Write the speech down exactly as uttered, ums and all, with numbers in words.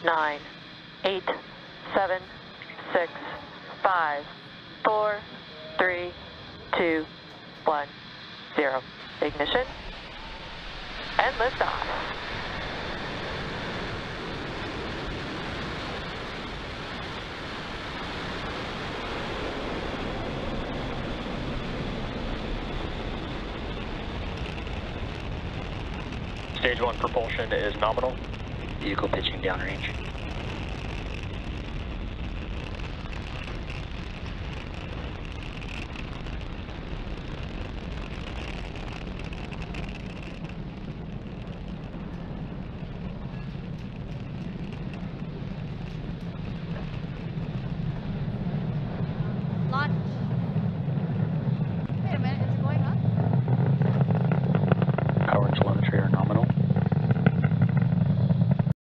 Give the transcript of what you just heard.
nine, eight, seven, six, five, four, three, two, one, zero. Ignition and liftoff. Stage one propulsion is nominal. Vehicle pitching downrange.